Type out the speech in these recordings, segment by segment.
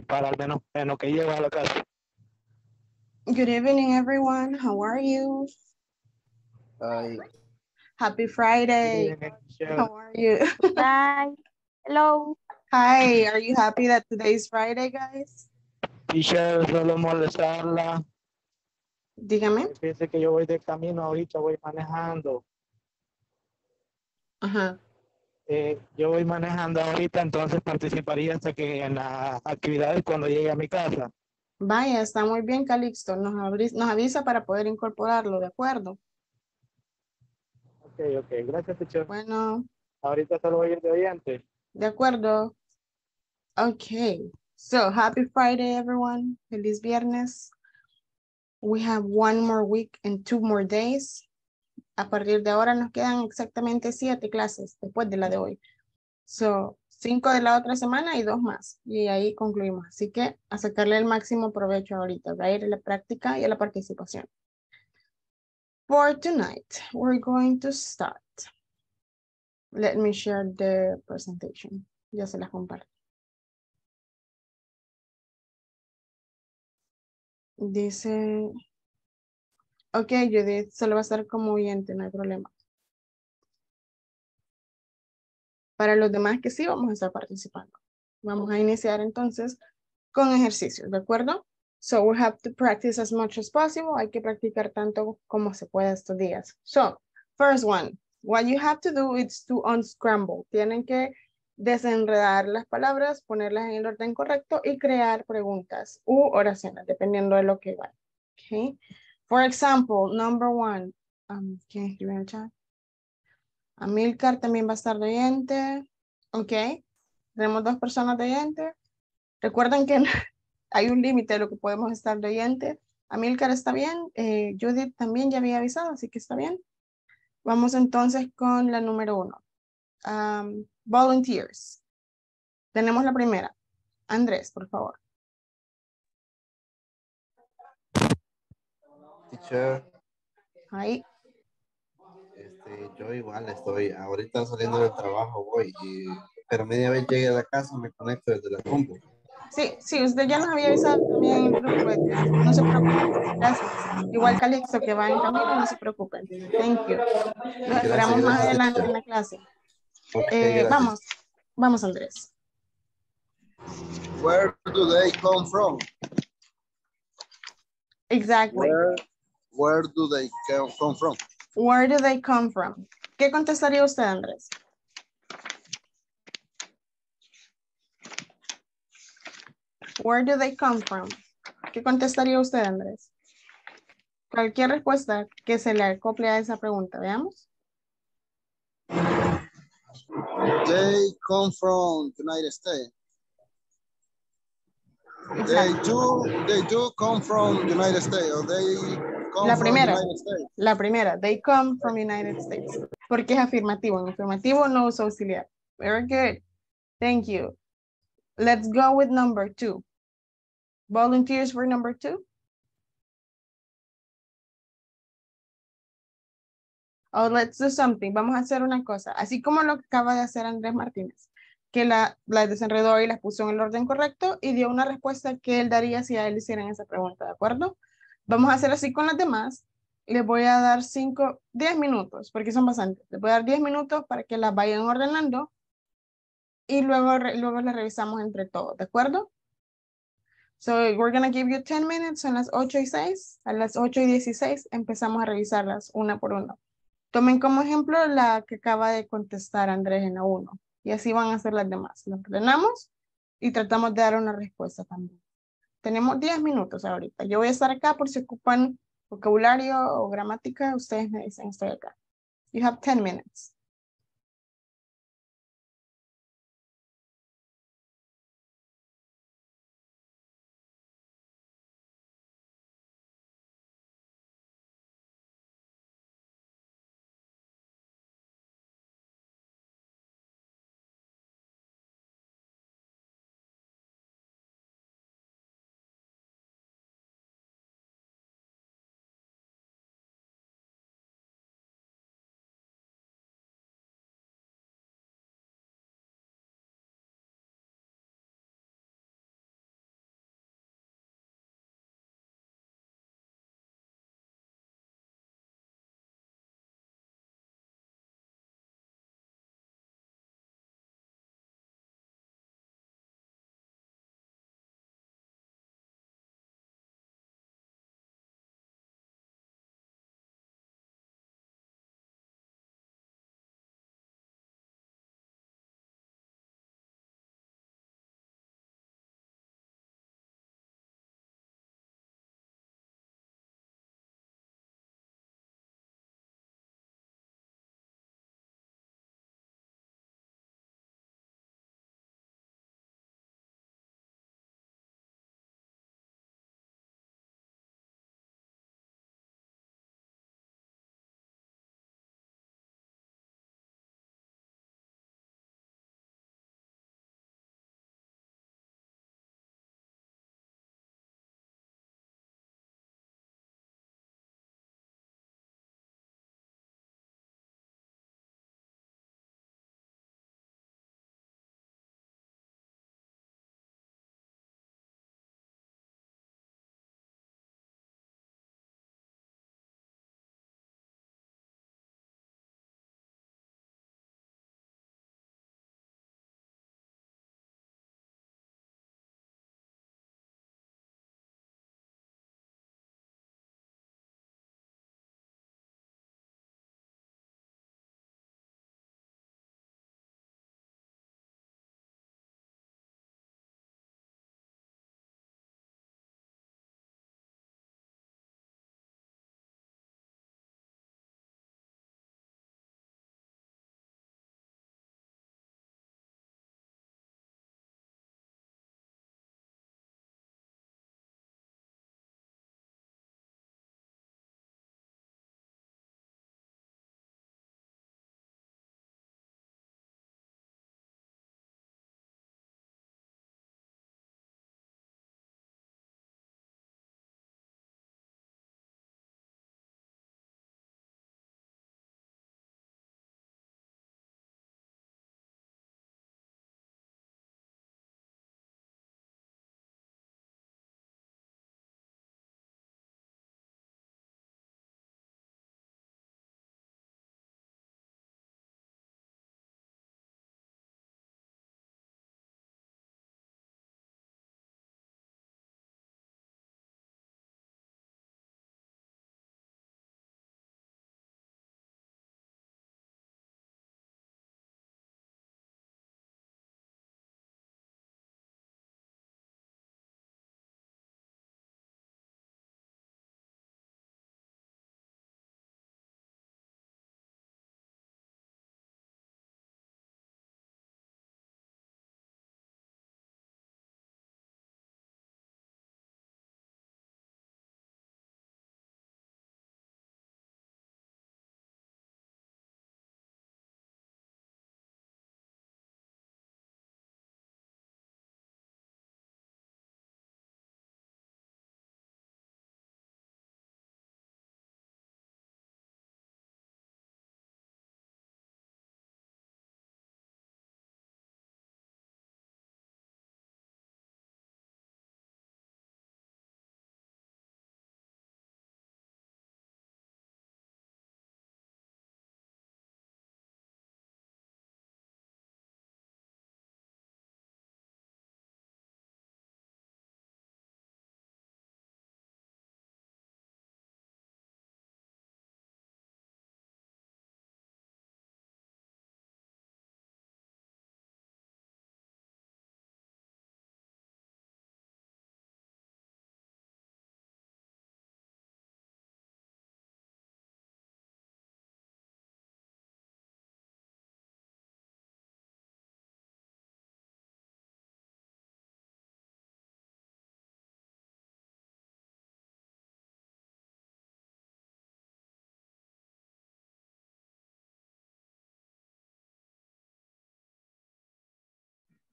para al menos en lo que llego a la casa. Good evening, everyone. How are you? Ay, Happy Friday. Bien, Michelle. How are you? Bye. Hello. Hi, are you happy that today is Friday, guys? Michelle, solo molestarla. Dígame. Fíjese que yo voy de camino ahorita, voy manejando. Ajá. Yo voy manejando ahorita, entonces participaría hasta que en las actividades cuando llegue a mi casa. Vaya, está muy bien, Calixto. Nos avisa para poder incorporarlo, ¿de acuerdo? Ok, gracias, teacher. Bueno, Ahorita solo voy a ir de oyente. de acuerdo. Okay. So, happy Friday, everyone. Feliz viernes. We have one more week and 2 more days. A partir de ahora nos quedan exactamente 7 clases después de la de hoy. So, 5 de la otra semana y 2 más. Y ahí concluimos. Así que a sacarle el máximo provecho ahorita, right? A la práctica y a la participación. For tonight, we're going to start. Let me share the presentation. Ya se las comparto. Dice, ok, Judith, solo va a estar como oyente, no hay problema. Para los demás que sí, vamos a estar participando. Vamos a iniciar entonces con ejercicios, ¿de acuerdo? So we have to practice as much as possible. Hay que practicar tanto como se pueda estos días. So, first one, what you have to do is to unscramble. Tienen que desenredar las palabras, ponerlas en el orden correcto y crear preguntas u oraciones, dependiendo de lo que va. Okay. For example, number one. ¿Quién escribió en el chat? Amilcar también va a estar de oyente. Ok. Tenemos 2 personas de oyente. Recuerden que hay un límite de lo que podemos estar de oyente. Amilcar está bien. Judith también ya había avisado, así que está bien. Vamos entonces con la número 1. Volunteers. Tenemos la primera. Andrés, por favor. teacher, Ahí. yo igual estoy ahorita saliendo del trabajo, pero media vez llegue a la casa me conecto desde la compu. Sí, usted ya nos había avisado también en el grupo, no se preocupen. Gracias. Igual Calixto que va en camino, no se preocupen. Thank you. Los esperamos más Gracias, adelante en teacher. la clase. Ok, gracias. Vamos Andrés. Where do they come from? Exactly. Where do they come from? Where do they come from? ¿Qué contestaría usted, Andrés? Where do they come from? ¿Qué contestaría usted, Andrés? Cualquier respuesta que se le acople a esa pregunta, veamos. They come from United States. Exacto. They do come from United States, or they come La from primera, United States. la primera. They come from United States. Porque es afirmativo. En afirmativo no usa auxiliar. Very good. Thank you. Let's go with number 2. Volunteers for number 2. Oh, let's do something. Vamos a hacer una cosa. Así como lo que acaba de hacer Andrés Martínez, que la desenredó y la puso en el orden correcto y dio una respuesta que él daría si a él le hicieran esa pregunta, ¿de acuerdo? Vamos a hacer así con las demás. Les voy a dar 10 minutos, porque son bastantes. Les voy a dar 10 minutos para que las vayan ordenando y luego las revisamos entre todos, ¿de acuerdo? So, we're going to give you 10 minutes. Son las 8:06. A las 8:16 empezamos a revisarlas una por una. Tomen como ejemplo la que acaba de contestar Andrés en la 1. Y así van a ser las demás. Las ordenamos y tratamos de dar una respuesta también. Tenemos 10 minutos ahorita. Yo voy a estar acá por si ocupan vocabulario o gramática. Ustedes me dicen, estoy acá. You have 10 minutes.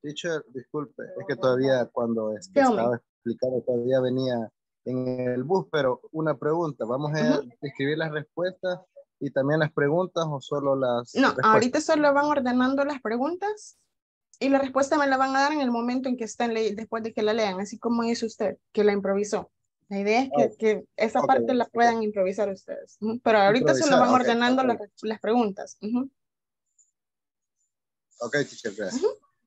Teacher, disculpe, es que todavía cuando Tell me. estaba explicando todavía venía en el bus, pero una pregunta, ¿vamos a escribir las respuestas y también las preguntas o solo las No, respuestas? ahorita solo van ordenando las preguntas y la respuesta me la van a dar en el momento en que estén después de que la lean, así como hizo usted, que la improvisó. La idea es que esa Ok, parte la ok. puedan improvisar ustedes. Pero ahorita solo Improvisar, van ok, ordenando ok. las preguntas. Ok, teacher, gracias.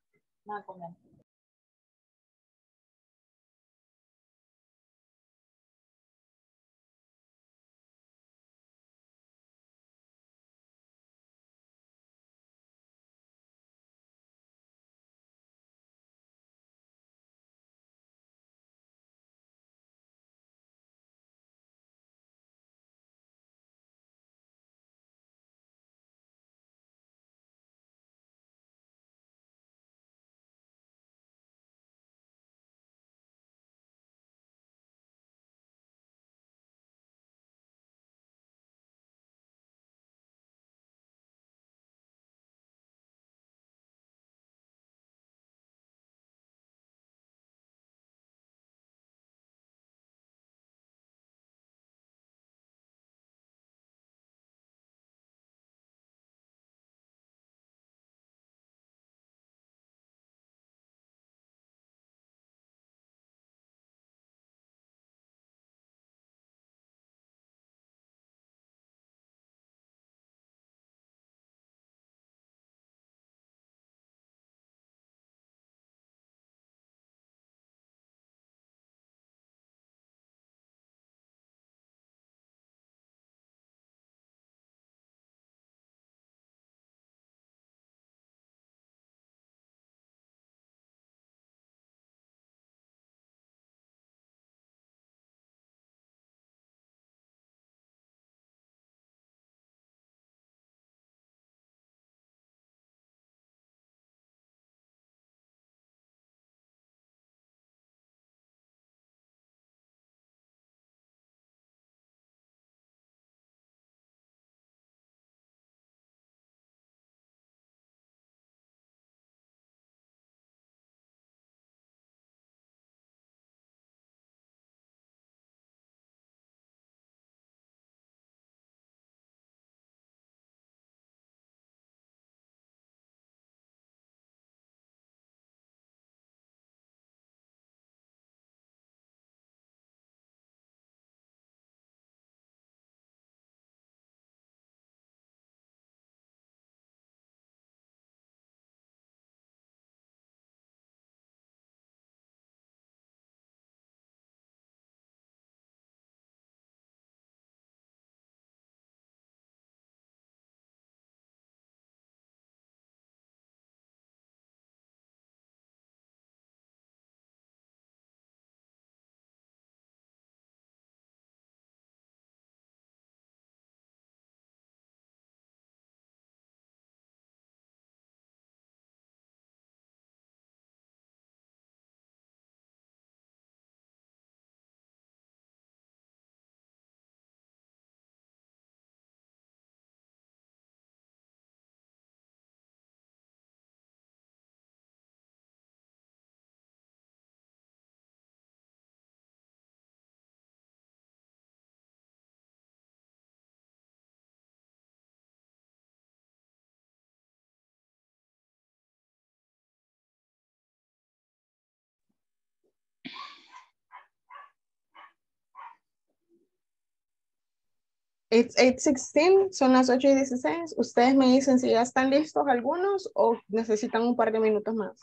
It's 8:16, son las 8:16. Ustedes me dicen si ya están listos algunos o necesitan un par de minutos más.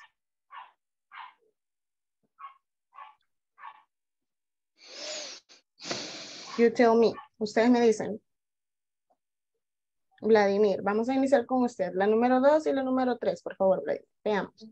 You tell me. Ustedes me dicen. Vladimir, vamos a iniciar con usted. La número 2 y la número 3, por favor, Vladimir. Veamos.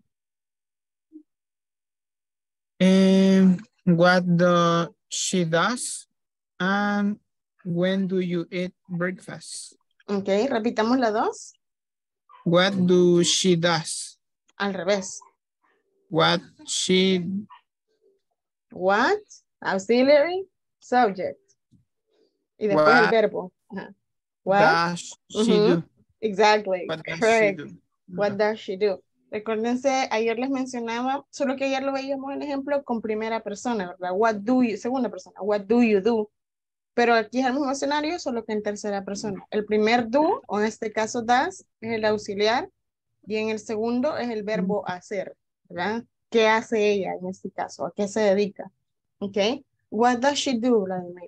What she does and when do you eat breakfast? Ok, repitamos la 2. What do she does? Al revés. What she What? Auxiliary subject. Y después el what verbo. Ajá. What? does she do? Exactly. What does she Correct. do? What does she do? Recuérdense, ayer les mencionaba, solo que ayer lo veíamos el ejemplo con primera persona, ¿verdad? What do you, segunda persona, what do you do? Pero aquí es el mismo escenario, solo que en tercera persona. El primer do, o en este caso does, es el auxiliar, y en el segundo es el verbo hacer, ¿verdad? ¿Qué hace ella en este caso? ¿A qué se dedica? ¿Ok? What does she do, Vladimir?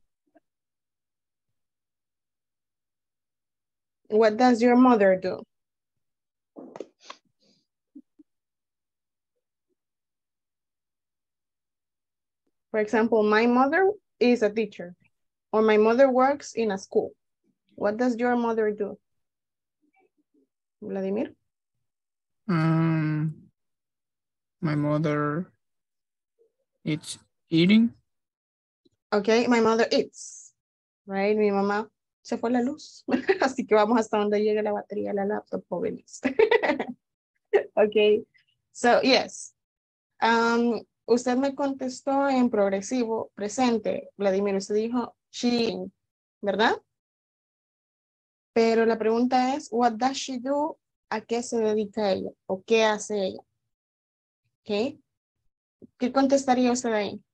What does your mother do? For example, my mother is a teacher, or my mother works in a school. What does your mother do? Vladimir? My mother is eating. Okay, my mother eats, right? Mi mamá se fue la luz, así que vamos hasta donde llegue la batería de la laptop, jóvenes. Okay, so yes. Usted me contestó en progresivo presente, Vladimir, usted dijo she, ¿verdad? Pero la pregunta es, what does she do? ¿A qué se dedica ella? ¿O qué hace ella? ¿Ok? ¿Qué contestaría usted ahí?